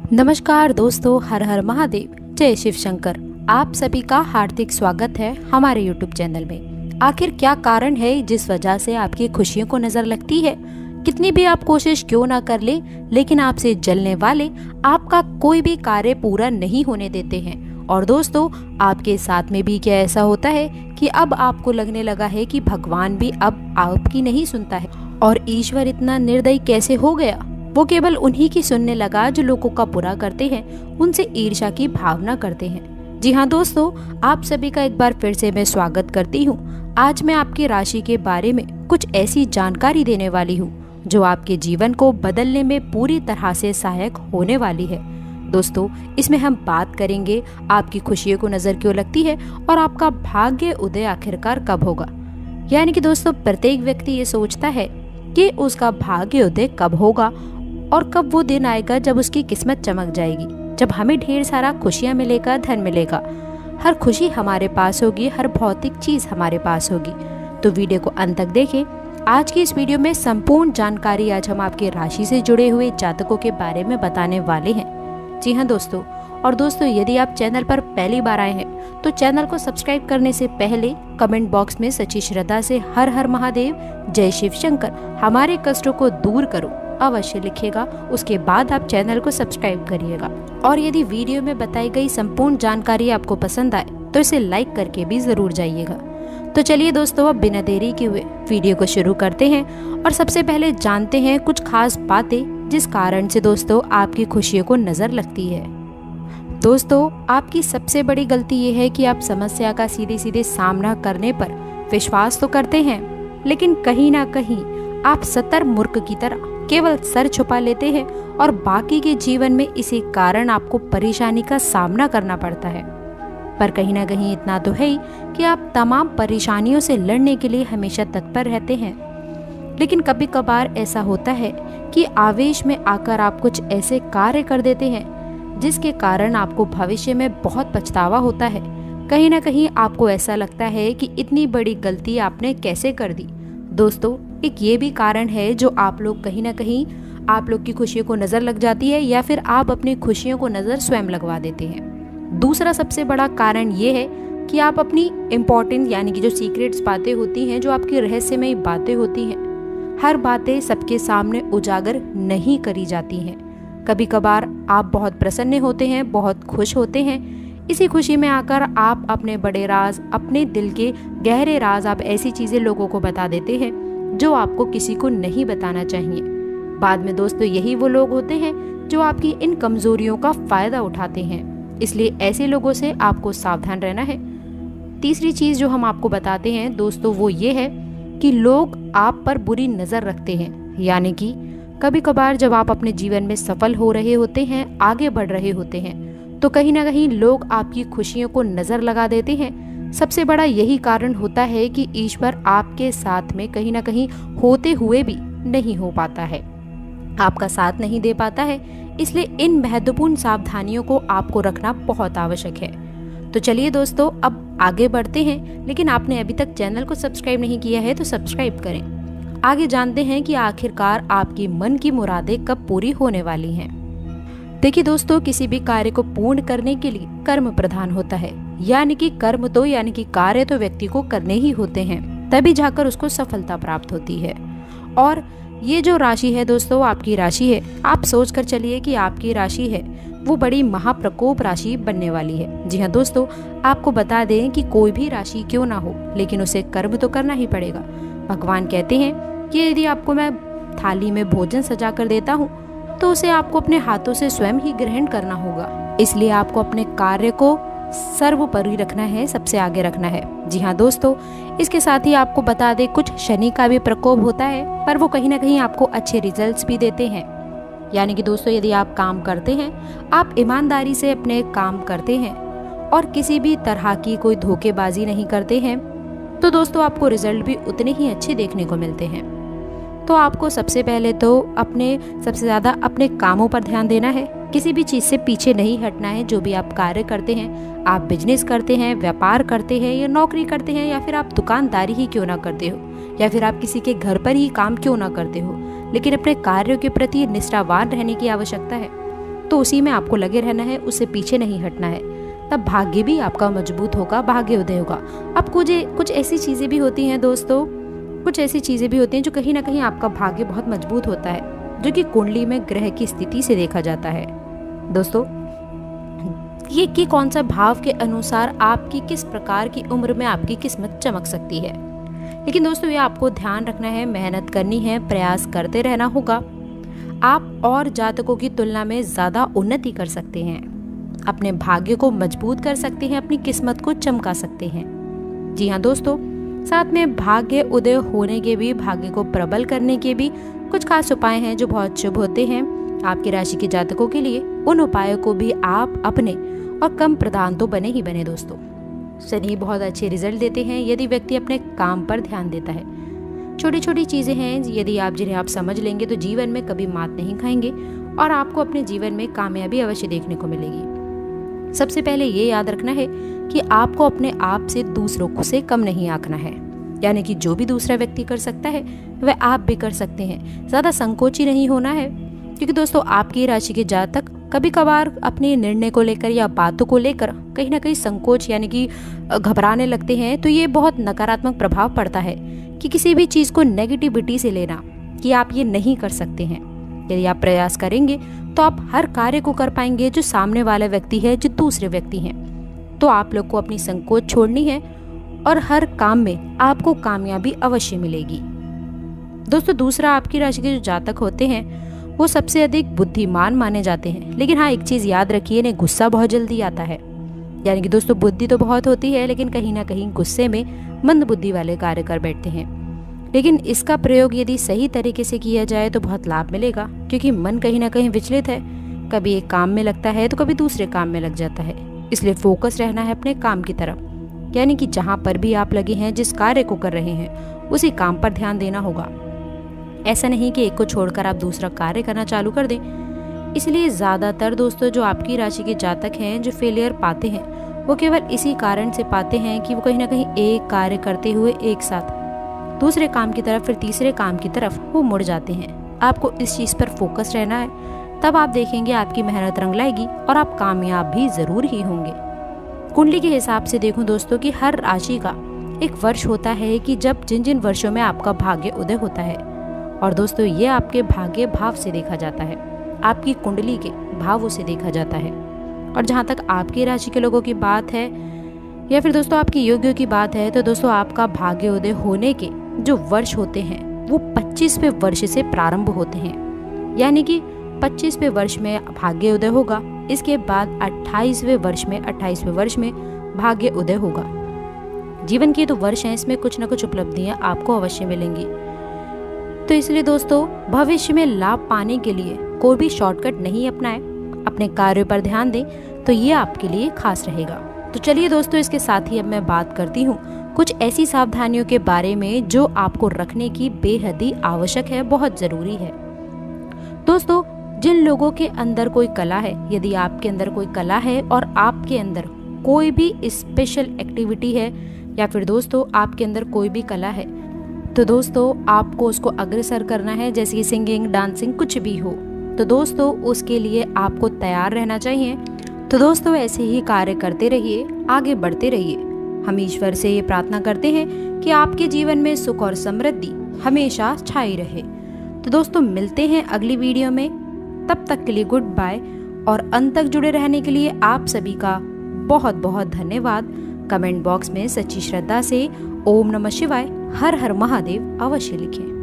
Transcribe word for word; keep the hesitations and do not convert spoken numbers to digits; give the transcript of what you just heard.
नमस्कार दोस्तों, हर हर महादेव, जय शिव शंकर। आप सभी का हार्दिक स्वागत है हमारे यूट्यूब चैनल में। आखिर क्या कारण है जिस वजह से आपकी खुशियों को नजर लगती है? कितनी भी आप कोशिश क्यों ना कर ले, लेकिन आपसे जलने वाले आपका कोई भी कार्य पूरा नहीं होने देते हैं। और दोस्तों, आपके साथ में भी क्या ऐसा होता है कि अब आपको लगने लगा है कि भगवान भी अब आपकी नहीं सुनता है और ईश्वर इतना निर्दयी कैसे हो गया? वो केवल उन्हीं की सुनने लगा जो लोगों का बुरा करते हैं, उनसे ईर्ष्या की भावना करते हैं। जी हाँ दोस्तों, आप सभी का एक बार फिर से मैं स्वागत करती हूँ। आज मैं आपकी राशि के बारे में कुछ ऐसी जानकारी देने वाली हूँ जो आपके जीवन को बदलने में पूरी तरह से सहायक होने वाली है। दोस्तों, इसमें हम बात करेंगे आपकी खुशियों को नजर क्यों लगती है और आपका भाग्य उदय आखिरकार कब होगा। यानी कि दोस्तों, प्रत्येक व्यक्ति ये सोचता है कि उसका भाग्य उदय कब होगा और कब वो दिन आएगा जब उसकी किस्मत चमक जाएगी, जब हमें ढेर सारा खुशियां मिलेगा, धन मिलेगा, हर खुशी हमारे पास होगी, हर भौतिक चीज हमारे पास होगी। तो वीडियो को अंत तक देखें। आज की इस वीडियो में संपूर्ण जानकारी आज हम आपके राशि से जुड़े हुए जातकों के बारे में बताने वाले हैं। जी हाँ दोस्तों, और दोस्तों यदि आप चैनल पर पहली बार आए हैं तो चैनल को सब्सक्राइब करने से पहले कमेंट बॉक्स में सच्ची श्रद्धा से हर हर महादेव, जय शिव शंकर, हमारे कष्टों को दूर करो अवश्य लिखिएगा। उसके बाद आप चैनल को सब्सक्राइब करिएगा। और यदि वीडियो में बताई गई संपूर्ण जानकारी आपको पसंद आए तो इसे लाइक करके भी जरूर जाइएगा। तो चलिए दोस्तों, अब बिना देरी के हुए वीडियो को शुरू करते हैं और सबसे पहले जानते हैं कुछ खास बातें जिस कारण से दोस्तों आपकी खुशियों को नजर लगती है। दोस्तों, आपकी सबसे बड़ी गलती ये है कि आप समस्या का सीधे सीधे सामना करने पर विश्वास तो करते हैं, लेकिन कहीं ना कहीं आप सतर मूर्ख की तरह केवल सर छुपा लेते हैं और बाकी के जीवन में इसी कारण आपको परेशानी का सामना करना पड़ता है। पर कहीं ना कहीं इतना तो है ही कि आप तमाम परेशानियों से लड़ने के लिए हमेशा तत्पर रहते हैं। लेकिन कभी कभार ऐसा होता है कि आवेश में आकर आप कुछ ऐसे कार्य कर देते हैं जिसके कारण आपको भविष्य में बहुत पछतावा होता है। कहीं ना कहीं आपको ऐसा लगता है कि इतनी बड़ी गलती आपने कैसे कर दी। दोस्तों, एक ये भी कारण है जो आप लोग कहीं ना कहीं आप लोग की खुशियों को नजर लग जाती है या फिर आप अपनी खुशियों को नजर स्वयं लगवा देते हैं। दूसरा सबसे बड़ा कारण ये है कि आप अपनी इम्पोर्टेंट यानी कि जो सीक्रेट्स बातें होती हैं, जो आपकी रहस्यमयी बातें होती हैं, हर बातें सबके सामने उजागर नहीं करी जाती हैं। कभी कभार आप बहुत प्रसन्न होते हैं, बहुत खुश होते हैं, इसी खुशी में आकर आप अपने बड़े राज, अपने दिल के गहरे राज, आप ऐसी चीजें लोगों को बता देते हैं जो आपको किसी को नहीं बताना चाहिए। बाद में दोस्तों यही वो लोग होते हैं जो आपकी इन कमजोरियों का फायदा उठाते हैं, इसलिए ऐसे लोगों से आपको सावधान रहना है। तीसरी चीज जो हम आपको बताते हैं दोस्तों वो ये है कि लोग आप पर बुरी नजर रखते हैं। यानी कि कभी कभार जब आप अपने जीवन में सफल हो रहे होते हैं, आगे बढ़ रहे होते हैं, तो कहीं ना कहीं लोग आपकी खुशियों को नजर लगा देते हैं। सबसे बड़ा यही कारण होता है कि ईश्वर आपके साथ में कहीं ना कहीं होते हुए भी नहीं हो पाता है, आपका साथ नहीं दे पाता है। इसलिए इन महत्वपूर्ण सावधानियों को आपको रखना बहुत आवश्यक है। तो चलिए दोस्तों, अब आगे बढ़ते हैं, लेकिन आपने अभी तक चैनल को सब्सक्राइब नहीं किया है तो सब्सक्राइब करें। आगे जानते हैं कि आखिरकार आपकी मन की मुरादें कब पूरी होने वाली हैं। देखिए दोस्तों, किसी भी कार्य को पूर्ण करने के लिए कर्म प्रधान होता है। यानी कि कर्म तो यानी कि कार्य तो व्यक्ति को करने ही होते हैं, तभी जाकर उसको सफलता प्राप्त होती है। और ये जो राशि है दोस्तों, आपकी राशि है, आप सोच कर चलिए कि आपकी राशि है वो बड़ी महाप्रकोप राशि बनने वाली है। जी हाँ दोस्तों, आपको बता दें कि कोई भी राशि क्यों ना हो, लेकिन उसे कर्म तो करना ही पड़ेगा। भगवान कहते हैं कि यदि आपको मैं थाली में भोजन सजा कर देता हूँ तो उसे आपको अपने हाथों से स्वयं ही ग्रहण करना होगा। इसलिए आपको अपने कार्य को सर्वोपरि रखना है, सबसे आगे रखना है। जी हाँ दोस्तों, इसके साथ ही आपको बता दें कुछ शनि का भी प्रकोप होता है, पर वो कहीं ना कहीं आपको अच्छे रिजल्ट्स भी देते हैं। यानी कि दोस्तों, यदि आप काम करते हैं, आप ईमानदारी से अपने काम करते हैं और किसी भी तरह की कोई धोखेबाजी नहीं करते हैं, तो दोस्तों आपको रिजल्ट भी उतने ही अच्छे देखने को मिलते हैं। तो आपको सबसे पहले तो अपने सबसे ज़्यादा अपने कामों पर ध्यान देना है, किसी भी चीज़ से पीछे नहीं हटना है। जो भी आप कार्य करते हैं, आप बिजनेस करते हैं, व्यापार करते हैं या नौकरी करते हैं, या फिर आप दुकानदारी ही क्यों ना करते हो, या फिर आप किसी के घर पर ही काम क्यों ना करते हो, लेकिन अपने कार्यों के प्रति निष्ठावान रहने की आवश्यकता है। तो उसी में आपको लगे रहना है, उससे पीछे नहीं हटना है। तब भाग्य भी आपका मजबूत होगा, भाग्य उदय होगा। अब कुछ कुछ ऐसी चीज़ें भी होती हैं दोस्तों, कुछ ऐसी चीज़ें भी होती हैं जो कहीं ना कहीं आपका भाग्य बहुत मजबूत होता है, जो कि कुंडली में ग्रह की स्थिति से देखा जाता है दोस्तों। ये कि कौन सा भाव के अनुसार आपकी किस प्रकार की उम्र में आपकी किस्मत चमक सकती है। लेकिन दोस्तों ये आपको ध्यान रखना है, मेहनत करनी है, प्रयास करते रहना होगा। आप और जातकों की तुलना में ज़्यादा उन्नति कर सकते हैं, अपने भाग्य को मजबूत कर सकते हैं, अपनी किस्मत को चमका सकते हैं। जी हाँ दोस्तों, साथ में भाग्य उदय होने के भी, भाग्य को प्रबल करने के भी कुछ खास उपाय हैं जो बहुत शुभ होते हैं आपकी राशि के जातकों के लिए। उन उपायों को भी आप अपने और कम प्रधान तो बने ही बने दोस्तों। शनि बहुत अच्छे रिजल्ट देते हैं यदि व्यक्ति अपने काम पर ध्यान देता है। छोटी छोटी चीज़ें हैं यदि आप जिन्हें आप समझ लेंगे तो जीवन में कभी मात नहीं खाएंगे और आपको अपने जीवन में कामयाबी अवश्य देखने को मिलेगी। सबसे पहले ये याद रखना है कि आपको अपने आप से दूसरों को से कम नहीं आंकना है, यानी कि जो भी दूसरा व्यक्ति कर सकता है वह आप भी कर सकते हैं। ज़्यादा संकोची नहीं होना है, क्योंकि दोस्तों आपकी राशि के जातक कभी कभार अपने निर्णय को लेकर या बातों को लेकर कहीं ना कहीं संकोच यानी कि घबराने लगते हैं। तो ये बहुत नकारात्मक प्रभाव पड़ता है कि किसी भी चीज़ को नेगेटिविटी से लेना कि आप ये नहीं कर सकते हैं। यदि आप प्रयास करेंगे तो आप हर कार्य को कर पाएंगे जो सामने वाला व्यक्ति है, जो दूसरे व्यक्ति हैं। तो आप लोग को अपनी संकोच छोड़नी है और हर काम में आपको कामयाबी अवश्य मिलेगी। दोस्तों दूसरा, आपकी राशि के जो जातक होते हैं वो सबसे अधिक बुद्धिमान माने जाते हैं। लेकिन हाँ, एक चीज़ याद रखिए, इन्हें गुस्सा बहुत जल्दी आता है। यानी कि दोस्तों बुद्धि तो बहुत होती है, लेकिन कहीं ना कहीं गुस्से में मंद बुद्धि वाले कार्य कर बैठते हैं। लेकिन इसका प्रयोग यदि सही तरीके से किया जाए तो बहुत लाभ मिलेगा, क्योंकि मन कहीं ना कहीं विचलित है, कभी एक काम में लगता है तो कभी दूसरे काम में लग जाता है। इसलिए फोकस रहना है अपने काम की तरफ, यानी कि जहाँ पर भी आप लगे हैं, जिस कार्य को कर रहे हैं, उसी काम पर ध्यान देना होगा। ऐसा नहीं कि एक को छोड़कर आप दूसरा कार्य करना चालू कर दें। इसलिए ज़्यादातर दोस्तों जो आपकी राशि के जातक हैं जो फेलियर पाते हैं, वो केवल इसी कारण से पाते हैं कि वो कहीं ना कहीं एक कार्य करते हुए एक साथ दूसरे काम की तरफ, फिर तीसरे काम की तरफ वो मुड़ जाते हैं। आपको इस चीज़ पर फोकस रहना है, तब आप देखेंगे आपकी मेहनत रंग लाएगी और आप कामयाब भी ज़रूर ही होंगे। कुंडली के हिसाब से देखूं दोस्तों कि हर राशि का एक वर्ष होता है कि जब जिन जिन वर्षों में आपका भाग्य उदय होता है। और दोस्तों ये आपके भाग्य भाव से देखा जाता है, आपकी कुंडली के भावों से देखा जाता है। और जहाँ तक आपकी राशि के लोगों की बात है या फिर दोस्तों आपकी योग्यों की बात है, तो दोस्तों आपका भाग्य उदय होने के जो वर्ष होते हैं वो पच्चीसवें वर्ष से प्रारंभ होते हैं। यानी कि पच्चीसवें वर्ष में भाग्य उदय होगा, इसके बाद अट्ठाईसवें वर्ष में अट्ठाईसवें वर्ष में भाग्य उदय होगा। जीवन के तो वर्ष हैं, इसमें कुछ ना कुछ उपलब्धियां आपको अवश्य मिलेंगी। तो इसलिए दोस्तों भविष्य में लाभ पाने के लिए कोई भी शॉर्टकट नहीं अपनाएं, अपने कार्यों पर ध्यान दें, तो ये आपके लिए खास रहेगा। तो चलिए दोस्तों, इसके साथ ही अब मैं बात करती हूँ कुछ ऐसी सावधानियों के बारे में जो आपको रखने की बेहद ही आवश्यक है, बहुत ज़रूरी है। दोस्तों जिन लोगों के अंदर कोई कला है, यदि आपके अंदर कोई कला है और आपके अंदर कोई भी स्पेशल एक्टिविटी है या फिर दोस्तों आपके अंदर कोई भी कला है, तो दोस्तों आपको उसको अग्रसर करना है, जैसे कि सिंगिंग, डांसिंग, कुछ भी हो। तो दोस्तों उसके लिए आपको तैयार रहना चाहिए। तो दोस्तों ऐसे ही कार्य करते रहिए, आगे बढ़ते रहिए। हम ईश्वर से ये प्रार्थना करते हैं कि आपके जीवन में सुख और समृद्धि हमेशा छाई रहे। तो दोस्तों मिलते हैं अगली वीडियो में, तब तक के लिए गुड बाय। और अंत तक जुड़े रहने के लिए आप सभी का बहुत बहुत धन्यवाद। कमेंट बॉक्स में सच्ची श्रद्धा से ओम नमः शिवाय, हर हर महादेव अवश्य लिखें।